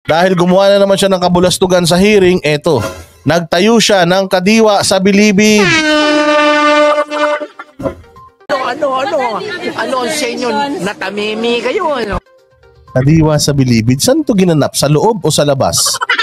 Dahil gumawa na naman siya ng kabulastugan sa hearing, eto, nagtayo siya ng kadiwa sa bilibid. Ano ang senyo? Natamimi kayo, ano? Kadiwa sa bilibid, saan to ginanap? Sa loob o sa labas?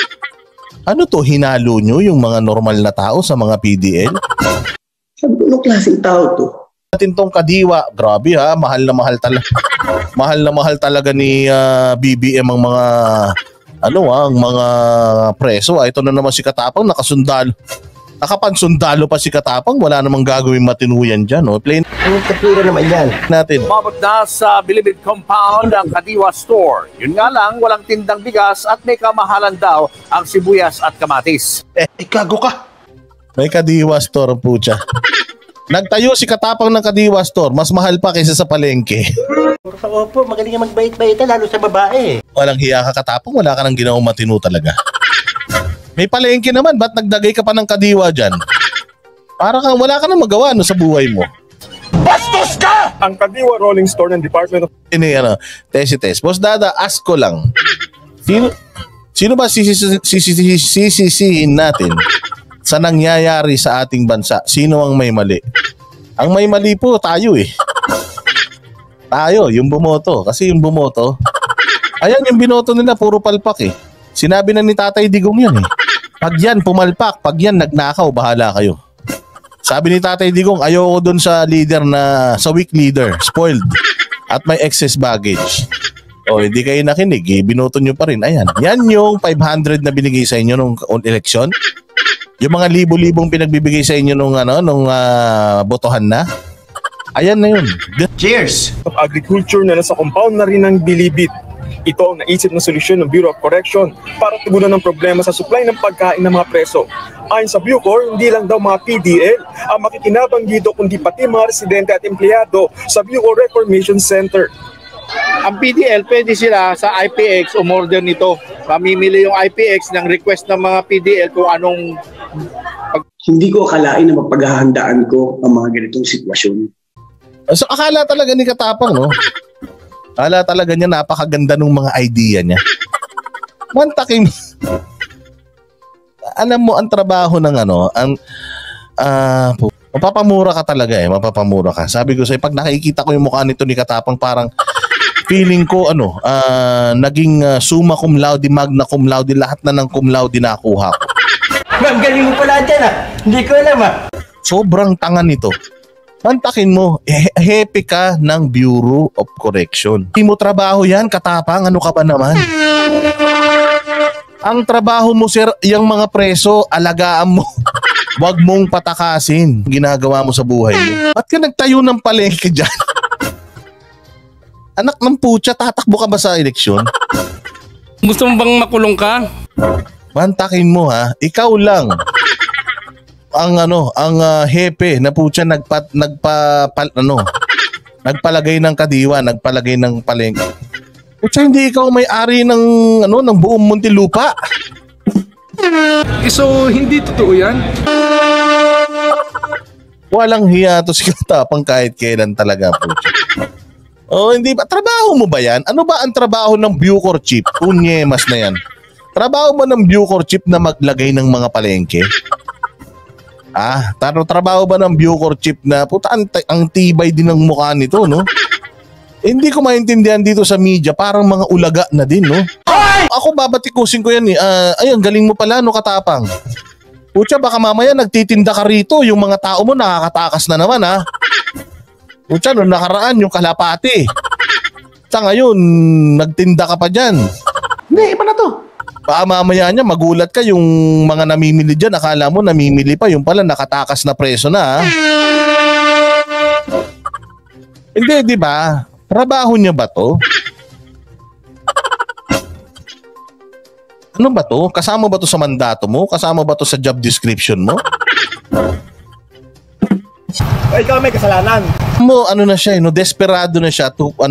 Ano to, hinalo nyo yung mga normal na tao sa mga PDL? Anong klaseng tao to? Natin tong kadiwa, grabe ha, mahal na mahal talaga ni BBM ang mga ang mga preso. Ito na naman si Katapang nakasundalo. Nakapansundalo pa si Katapang, wala namang gagawin matinuyan dyan. No? Plain. Anong kapira naman yan? Natin. Umabot na sa Bilibid Compound ang Kadiwa Store. Yun nga lang, walang tindang bigas at may kamahalan daw ang sibuyas at kamatis. Gago ka! May Kadiwa Store po siya. Nagtayo si Katapang ng Kadiwa Store, mas mahal pa kaysa sa palengke. Puro sa opo, magaling ang magbait-bait lalo sa babae. Walang hiya ka Katapang, wala ka nang ginawang matino talaga. May palengke naman, ba't nagdagay ka pa ng kadiwa dyan? Para kang wala ka nang magawa sa buhay mo. Bastos ka! Ang Kadiwa Rolling Store ng Department of... Test. Boss Dada, ask ko lang. Sino ba sisisihin natin sa nangyayari sa ating bansa? Sino ang may mali? Ang may mali po, tayo eh. Tayo, yung bumoto. Kasi yung bumoto, ayan yung binoto nila, puro palpak eh. Sinabi na ni Tatay Digong yan eh. Pag yan pumalpak, pag yan nagnakaw, bahala kayo. Sabi ni Tatay Digong, ayoko dun sa leader na, sa weak leader, spoiled, at may excess baggage. O, hindi kayo nakinig eh, binoto nyo pa rin. Ayan, yan yung 500 na binigay sa inyo nung election. Yung mga libo-libong pinagbibigay sa inyo nung botohan na. Ayan na yun. Cheers! Of Agriculture na nasa compound na rin ng Bilibid. Ito ang naisip na solusyon ng Bureau of Correction para tugunan ng problema sa supply ng pagkain ng mga preso. Ayon sa Bucor, hindi lang daw mga PDL ang makikinabang dito kundi pati mga residente at empleyado sa Bucor Reformation Center. Ang PDL, pwede sila sa IPX umorder nito. Mamimili yung IPX ng request ng mga PDL kung anong... Hindi ko akalain na mapaghahandaan ko ang mga ganitong sitwasyon. So akala talaga ni Katapang, no? Akala talaga niya napakaganda ng mga idea niya. Mantakin. Alam mo ang trabaho ng mapapamura ka talaga eh, mapapamura ka. Sabi ko sa'yo, pag nakikita ko yung mukha nito ni Katapang, parang feeling ko naging summa cum laude, magna cum laude, lahat na ng cum laude nakuha ko. Ang galing mo pala dyan hindi ko alam Sobrang tanga nito. Mantakin mo, happy ka ng Bureau of Correction. Hindi mo trabaho yan, Katapang, ano ka ba naman? Ang trabaho mo, sir, yung mga preso, alagaan mo. Huwag mong patakasin. Ginagawa mo sa buhay mo. Ba't ka nagtayo ng palengke dyan? Anak ng putya, tatakbo ka ba sa eleksyon? Gusto mo bang makulong ka? Mantakin mo ha, ikaw lang. Ang hepe na putya nagpalagay ng kadiwa, nagpalagay ng palengke. Putya, hindi ikaw may-ari ng buong Muntinlupa. So, hindi totoo yan? Walang hiya to si Katapang kahit kailan talaga, putya. Hindi ba? Trabaho mo ba yan? Ano ba ang trabaho ng Bucor Chief? Unyemas na yan. Trabaho ba ng Bucor Chief na maglagay ng mga palengke? Trabaho ba ng Bucor Chief na puta ang tibay din ng mukha nito, no? Hindi ko maintindihan dito sa media, parang mga ulaga na din, no? Ako babatikusin ko yan eh. Ayun, galing mo pala, no, Katapang? Putya, baka mamaya nagtitinda ka rito, yung mga tao mo nakakatakas na naman, ha? Putya, no, nakaraan yung kalapati. Sa ngayon, nagtinda ka pa dyan. Hindi, iba na to. Baka mamaya niya magulat ka yung mga namimili dyan, akala mo namimili pa, yung pala nakatakas na preso na. Hindi, di ba? Trabaho niya ba to? Ano ba to? Kasama ba to sa mandato mo? Kasama ba to sa job description mo? Ikaw may kasalanan. Na siya, desperado na siya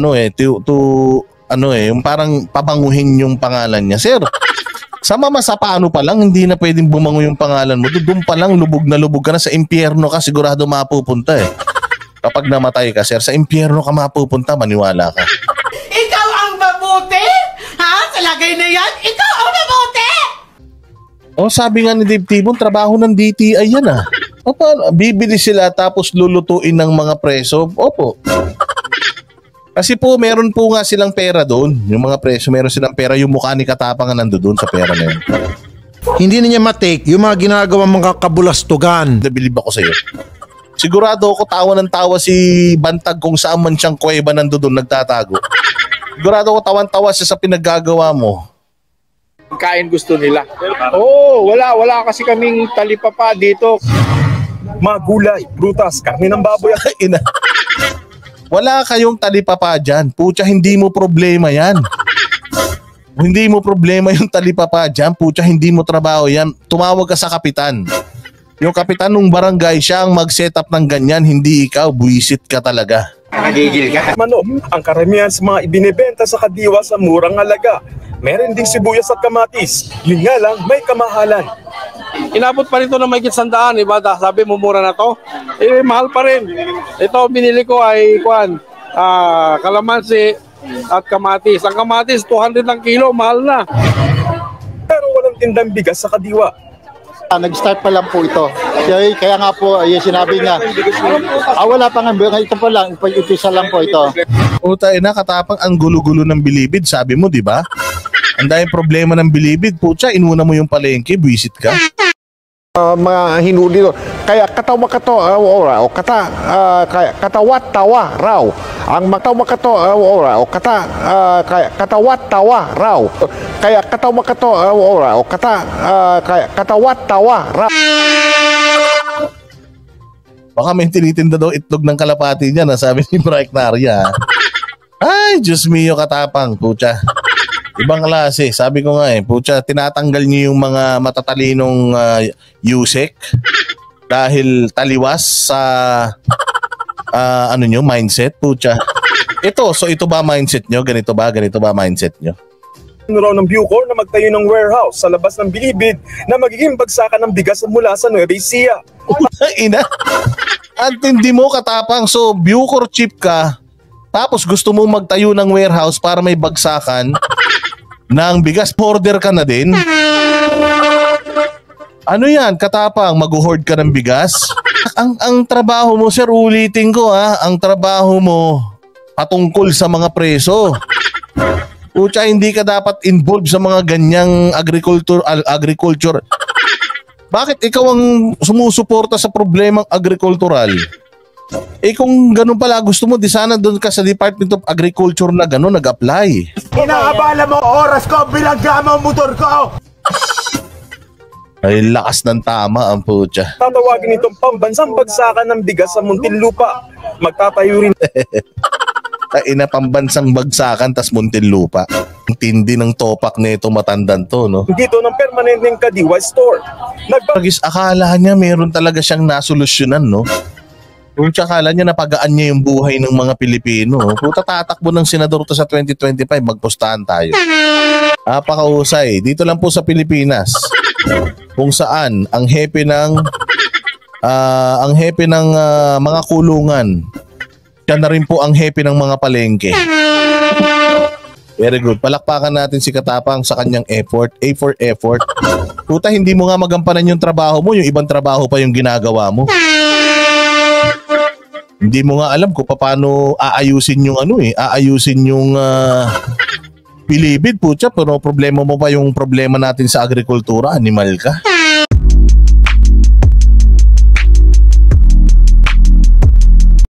yung parang pabanguhin yung pangalan niya. Sir, sa paano pa lang, hindi na pwedeng bumango yung pangalan mo. Doon pa lang, lubog ka na sa impyerno ka, sigurado mapupunta eh. Kapag namatay ka, sir, sa impyerno ka mapupunta, maniwala ka. Ikaw ang mabuti? Ha? Sa lagay na yan, ikaw ang O sabi nga ni Dave Tibon, trabaho ng DTI yan ah. O paano? Bibili sila tapos lulutuin ng mga preso? Opo. Kasi po meron po nga silang pera doon. Yung mga preso, meron silang pera. Yung mukha ni Katapang nga nandoon sa pera na yun. Hindi na niya matake yung mga ginagawa mga kabulastugan. Nabilib ako sa'yo. Sigurado ako tawa ng tawa si Bantag kung saan man siyang kuweba nandoon nagtatago. Sigurado ako tawan-tawa siya sa pinaggagawa mo. Kain gusto nila. Oo, wala kasi kaming talipapa dito. Mga gulay, prutas, karne ng baboy at Ina. Wala kayong talipapa dyan. Pucha, hindi mo problema yan. Hindi mo problema yung talipapa dyan. Pucha, hindi mo trabaho yan. Tumawag ka sa kapitan. Yung kapitan ng barangay, siya ang mag-set up ng ganyan. Hindi ikaw, buwisit ka talaga. Nagigil ka. manok. Ang karamihan sa mga ibinebenta sa Kadiwa sa murang halaga. Meron ding sibuyas at kamatis. Yun nga lang, may kamahalan. Inabot pa rin ito ng mahigit 100, iba? Sabi mo mura na to. Eh, mahal pa rin. Ito, binili ko ay, kalamansi at kamatis. Ang kamatis, 200 ng kilo, mahal na. Pero walang tindang bigas sa Kadiwa. Nag-start pa lang po ito. Kaya nga po, sinabi niya, wala pa nga, ito pa lang, ipisa lang po ito. Puta ina, Katapang, ang gulo-gulo ng Bilibid. Sabi mo, di ba? Ang dahil problema ng Bilibid. Pucha, inuna mo yung palengke, buwisit ka. Mga hinuli doon. Kaya katawat-tawa raw. Ang katawat-tawa raw. Kaya katawat-tawa raw. Baka may tinitinda daw itlog ng kalapati niya, sabi ni Bright Naria. Ay, Diyos mio, Katapang, pucha. Ibang klase. Sabi ko nga pucha, tinatanggal niyo yung mga matatalinong Yusek dahil taliwas sa mindset, pucha. Ito ba mindset nyo? Ganito ba mindset nyo? Raw ng Bucor na magtayo ng warehouse sa labas ng Bilibid na magiging bagsakan ng bigas mula sa Nueva Ecija. Ina. Antindi mo, Katapang. So, Bucor chief ka, tapos gusto mo magtayo ng warehouse para may bagsakan ng bigas. Order ka na din. Ano yan, Katapang? Mag-hoard ka ng bigas? Ang trabaho mo, sir, ulitin ko ang trabaho mo patungkol sa mga preso. Pucha, hindi ka dapat involved sa mga ganyang agriculture. Bakit ikaw ang sumusuporta sa problemang agricultural? Kung ganun pala gusto mo, di sana doon ka sa Department of Agriculture na gano'n nag-apply. Inaabala mo oras ko, bilangga mo motor ko! Ay, lakas ng tama ang pucha. Tatawagin itong pambansang bagsakan ng bigas sa Muntinlupa. Magtatayo rin Ina, pambansang bagsakan tas Muntinlupa. Ang tindi ng topak na ito matandang to, no? dito ng permanenteng Kadiwa store. Pagis akala niya meron talaga siyang nasolusyonan, no? Kung akala niya napagaan niya yung buhay ng mga Pilipino. Puta, tatakbo ng senador to sa 2025, magpustahan tayo. Napakahusay. Dito lang po sa Pilipinas. Kung saan ang happy ng mga kulungan. Siya na rin po ang happy ng mga palengke. Very good. Palakpakan natin si Katapang sa kanyang effort. A for effort. Puta, hindi mo nga magampanan yung trabaho mo, yung ibang trabaho pa yung ginagawa mo. Hindi mo nga alam kung paano aayusin yung Bilibid, putya, pero problema mo pa yung problema natin sa agrikultura, animal ka.